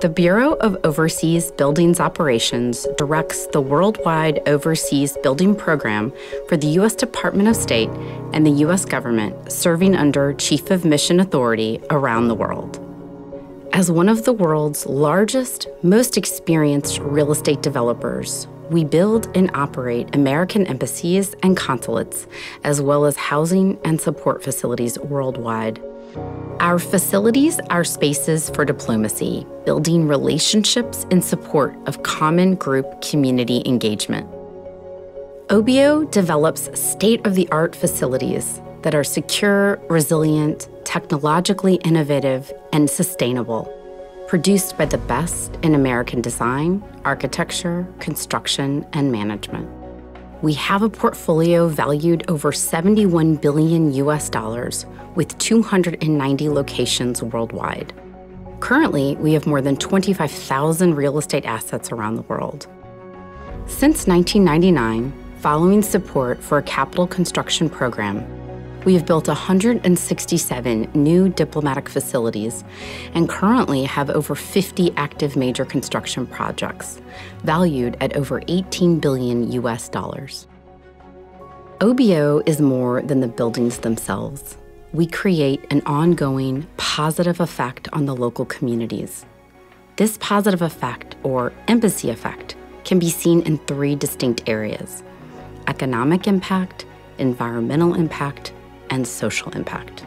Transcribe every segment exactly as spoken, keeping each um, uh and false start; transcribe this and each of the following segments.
The Bureau of Overseas Buildings Operations directs the worldwide Overseas Building Program for the U S Department of State and the U S government, serving under Chief of Mission Authority around the world. As one of the world's largest, most experienced real estate developers, we build and operate American embassies and consulates, as well as housing and support facilities worldwide. Our facilities are spaces for diplomacy, building relationships in support of common group community engagement. O B O develops state-of-the-art facilities that are secure, resilient, technologically innovative, and sustainable, produced by the best in American design, architecture, construction, and management. We have a portfolio valued over seventy-one billion U S dollars with two hundred ninety locations worldwide. Currently, we have more than twenty-five thousand real estate assets around the world. Since nineteen ninety-nine, following support for a capital construction program, we have built one hundred sixty-seven new diplomatic facilities and currently have over fifty active major construction projects, valued at over eighteen billion U S dollars. O B O is more than the buildings themselves. We create an ongoing positive effect on the local communities. This positive effect, or embassy effect, can be seen in three distinct areas: economic impact, environmental impact, and social impact.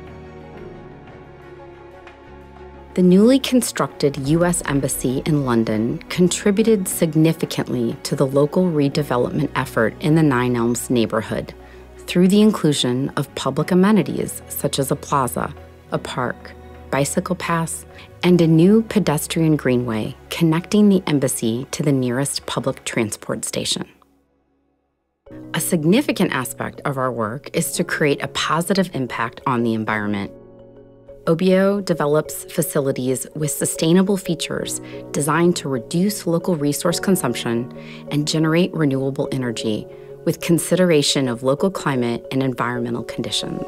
The newly constructed U S Embassy in London contributed significantly to the local redevelopment effort in the Nine Elms neighborhood through the inclusion of public amenities such as a plaza, a park, bicycle paths, and a new pedestrian greenway connecting the embassy to the nearest public transport station. A significant aspect of our work is to create a positive impact on the environment. O B O develops facilities with sustainable features designed to reduce local resource consumption and generate renewable energy with consideration of local climate and environmental conditions.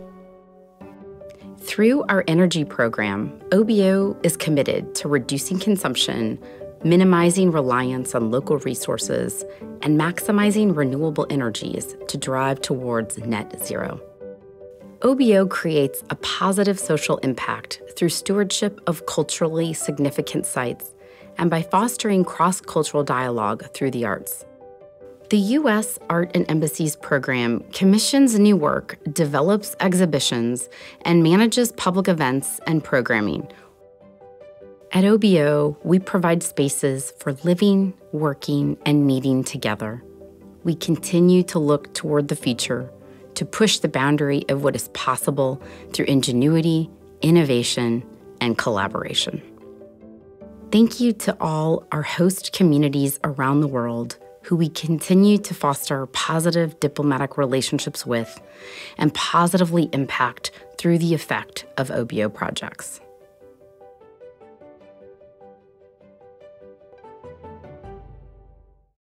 Through our energy program, O B O is committed to reducing consumption, minimizing reliance on local resources, and maximizing renewable energies to drive towards net zero. O B O creates a positive social impact through stewardship of culturally significant sites and by fostering cross-cultural dialogue through the arts. The U S Art and Embassies program commissions new work, develops exhibitions, and manages public events and programming. At O B O, we provide spaces for living, working, and meeting together. We continue to look toward the future, to push the boundary of what is possible through ingenuity, innovation, and collaboration. Thank you to all our host communities around the world who we continue to foster positive diplomatic relationships with and positively impact through the effect of O B O projects.